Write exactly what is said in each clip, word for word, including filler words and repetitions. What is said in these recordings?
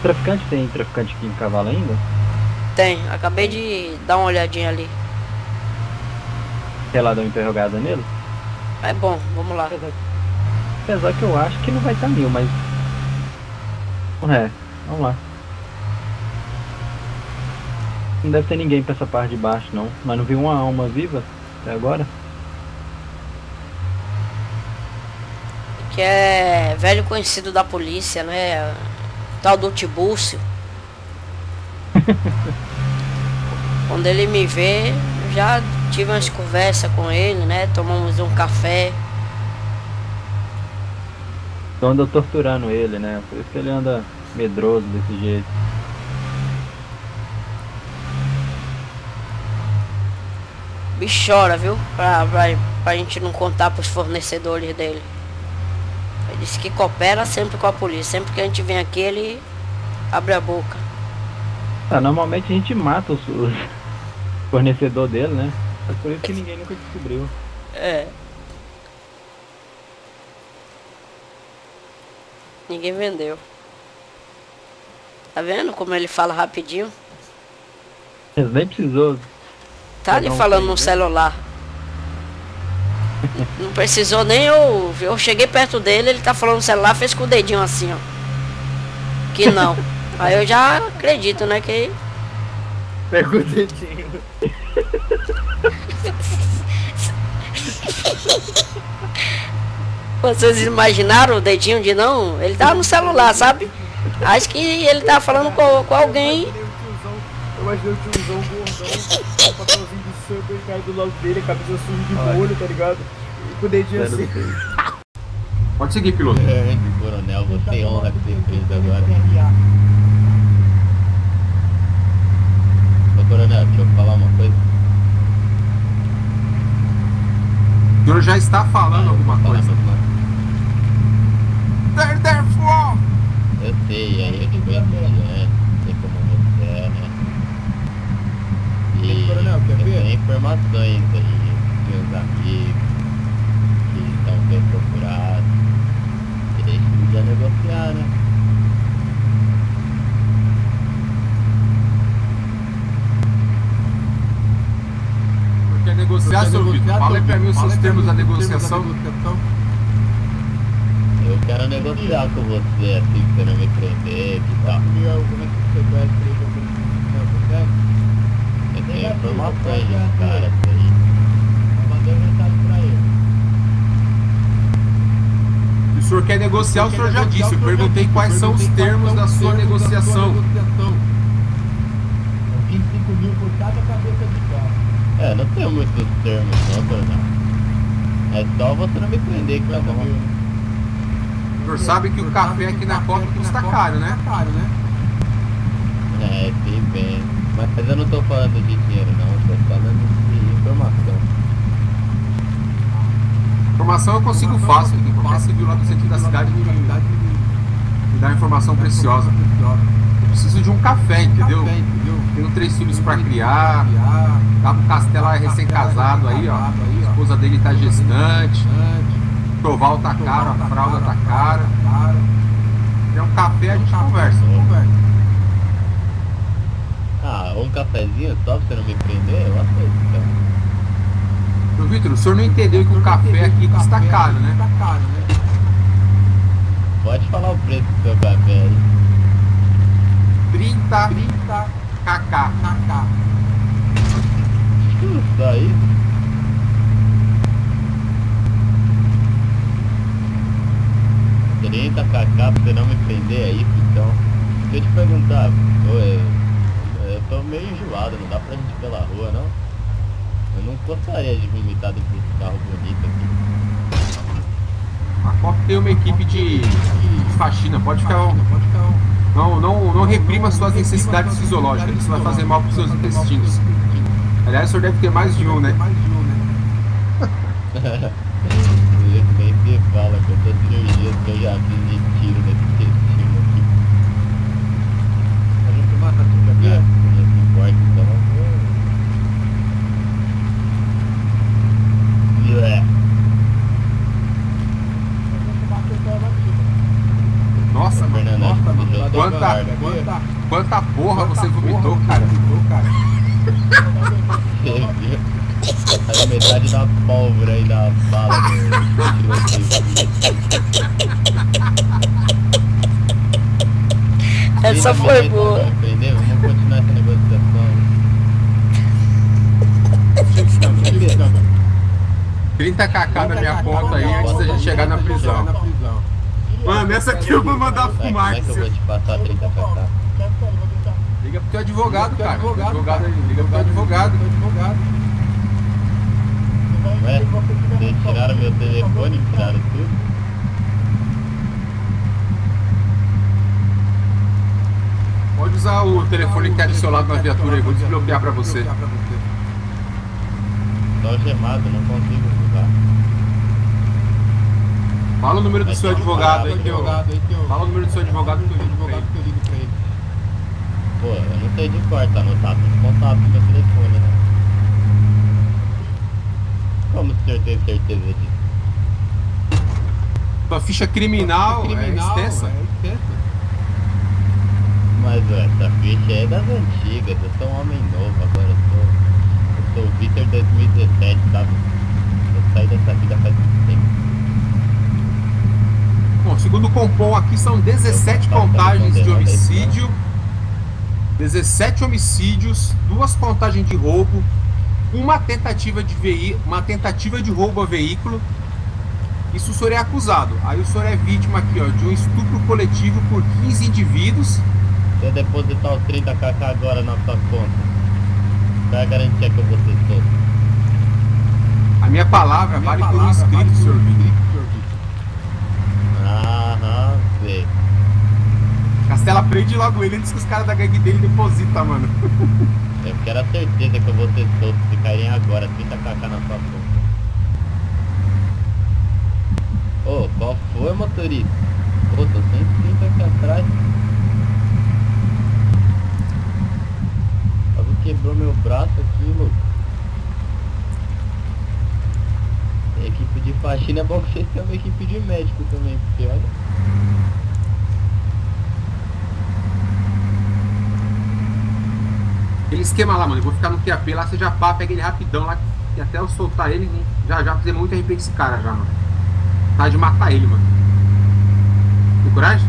traficante, tem traficante aqui em Cavalo ainda? Tem, acabei de dar uma olhadinha ali. Quer lá dar uma interrogada nele? É bom, vamos lá. Apesar, apesar que eu acho que não vai estar mil, mas... É, vamos lá. Não deve ter ninguém pra essa parte de baixo, não. Mas não vi uma alma viva até agora. Que é velho conhecido da polícia, né? Tal do Tibúrcio. Quando ele me vê, eu já tive umas conversas com ele, né? Tomamos um café. Então anda torturando ele, né? Por isso que ele anda medroso desse jeito. O bicho chora, viu? Pra, pra, pra gente não contar pros fornecedores dele. Ele disse que coopera sempre com a polícia. Sempre que a gente vem aqui, ele abre a boca. Ah, normalmente a gente mata os, os fornecedor dele, né? É por isso que ninguém nunca descobriu. É. Ninguém vendeu. Tá vendo como ele fala rapidinho? Ele nem precisou. Tá ali falando no celular. Não precisou nem eu. Eu cheguei perto dele, ele tá falando no celular, fez com o dedinho assim, ó. Que não. Aí eu já acredito, né, que... Pegou o dedinho. Vocês imaginaram o dedinho de não? Ele tava no celular, sabe? Acho que ele tá falando com, com alguém. Eu imaginei o tiozão gordão, papelzinho de samba cai do lado dele, camisa suja de molho, tá ligado? E com o dedinho assim. Pode seguir, piloto. É, coronel, você honra que você fez agora. Ô, coronel, deixa eu falar uma coisa. O senhor já está falando Ah, alguma falar coisa. alguma coisa. There, therefore! Eu sei, aí eu te conheço antes, sei como você é, né? E Coronel, quer eu ver? tenho informações aí de uns amigos que estão bem procurados. E a gente podia negociar, né? Quer negociar, seu Vitor? Fala aí pra mim os seus termos da negociação. Eu quero negociar com você, assim, que você não me prender e tal. Eu tenho informações de caras aí. Eu mandei mensagem pra ele. Se o senhor quer negociar, o senhor já disse. Eu perguntei quais são os termos da sua negociação. vinte e cinco mil por cada cabeça de carro. É, não tenho muitos termos não, coronel. É só você não me prender que tá bom. O senhor sabe que o café aqui na Copa custa caro, né? É, sim, bem. Mas eu não tô falando de dinheiro não, eu tô falando de informação. Informação eu consigo fácil. Qualquer civil lá do centro da cidade me, me dá informação preciosa. Eu preciso de um café, entendeu? Tenho três filhos pra criar. Cabo Castelo é recém-casado aí, ó. A esposa dele tá gestante. O choval tá caro, a fralda tá cara. Tem um café, a gente conversa. Ah, um cafezinho só pra você não me prender, eu aceito então. Ô Vitor, o senhor não entendeu que o café aqui custa caro, né? Pode falar o preço do seu café aí. trinta kk. Só isso? trinta kk pra você não me prender, é isso então? Deixa eu te perguntar, pô, eu, eu tô meio enjoado, não dá pra gente ir pela rua não? Eu não gostaria de vomitar dentro desse carro bonito aqui. A Copa tem uma equipe de, de faxina, pode ficar. Não, não, não reprima suas necessidades fisiológicas, isso vai fazer mal para os seus intestinos. Aliás, o senhor deve ter mais de um, né? Nem se fala que eu tô cirurgia que eu já fiz de tiro nesse intestino aqui. A gente mata tudo aqui, é? Não se importa, então. É. Nossa, Fernando, nossa, eu tô Quanta, quanta, quanta porra você vomitou, cara? Você viu? Saiu metade da pólvora aí da bala do Essa foi boa. Entendeu? Vamos continuar essa negociação. trinta kk na minha conta aí antes da gente chegar na prisão. Mano, essa aqui eu vou mandar fumar. Como é que eu vou te passar trinta kk? Liga pro teu advogado, cara. Advogado aí, liga pro teu advogado. Ué, vocês tiraram meu telefone, tiraram tudo? Pode usar o telefone que tá do seu lado na viatura aí, vou desbloquear pra você. Tô gemado, não consigo usar. Fala o número do seu advogado aí, que eu... Fala o número do seu advogado que eu ligo pra ele. Pô, eu não sei de cor, tá anotado nos contatos do meu telefone, né? Como o senhor tem certeza disso? Sua ficha criminal é extensa. Mas ué, essa ficha é das antigas, eu sou um homem novo agora, eu sou, eu sou o Vitor dois mil e dezessete, sabe? Eu saí dessa vida faz muito tempo. Bom, segundo o Compom aqui são dezessete contagens de homicídio, dezessete homicídios, duas contagens de roubo, uma tentativa de veí uma tentativa de roubo a veículo. Isso o senhor é acusado. Aí o senhor é vítima aqui, ó, de um estupro coletivo por quinze indivíduos. Se eu depositar os trinta kk agora na sua conta, qual é a garantia que eu vou ser solto? A minha palavra a minha vale palavra, por um escrito, vale senhor Vitor. Aham, sei. Castela, prende logo ele antes que os caras da gangue dele depositam, mano. Eu quero a certeza que eu vou ser solto se caírem agora trinta kk na sua conta. Ô, oh, qual foi, motorista? Pô, tô sem trinta aqui atrás. Alguém quebrou meu braço aqui, louco. A equipe de faxina é bom que vocês têm uma equipe de médico também, porque olha. Aquele esquema lá, mano, eu vou ficar no Q A P lá, você já pá, pega ele rapidão lá, e até eu soltar ele, já já fazer muito R P esse cara já, mano. Tá de matar ele, mano. Tem coragem?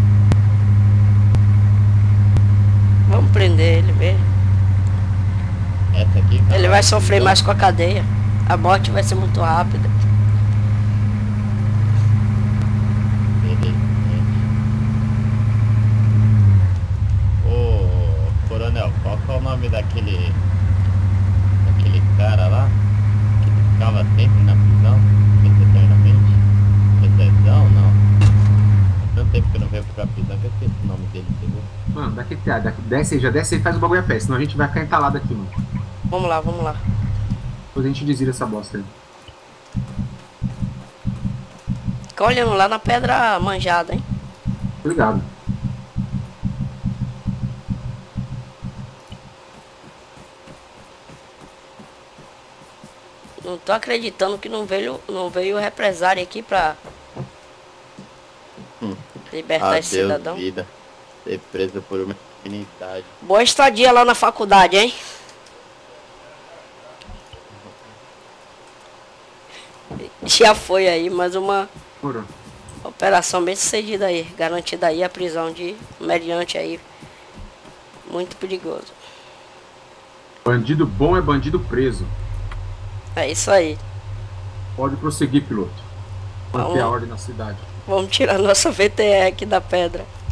Vamos prender ele mesmo. Essa aqui, cara, Ele vai sofrer mais com a cadeia. A morte vai ser muito rápida. Ô, coronel, qual que é o nome daquele daquele cara lá que ficava sempre na prisão, eternamente? Detenção, não. Há tanto tempo que eu não veio pra prisão que eu esqueci o nome dele, entendeu? Mano, daqui até, daqui, desce aí, já desce aí e faz o bagulho a pé, senão a gente vai ficar entalado aqui, mano. Vamos lá, vamos lá. Depois a gente desvira essa bosta aí. Fica olhando lá na pedra manjada, hein? Obrigado. Não tô acreditando que não veio, não veio o represário aqui pra Hum. libertar Adeus, esse cidadão. vida. Ser preso por uma infinidade. Boa estadia lá na faculdade, hein? Já foi aí, mais uma Porra. operação bem sucedida aí. Garantida aí a prisão de mediante aí. Muito perigoso. Bandido bom é bandido preso. É isso aí. Pode prosseguir, piloto. Manter Vamos. a ordem na cidade. Vamos tirar nossa V T E aqui da pedra.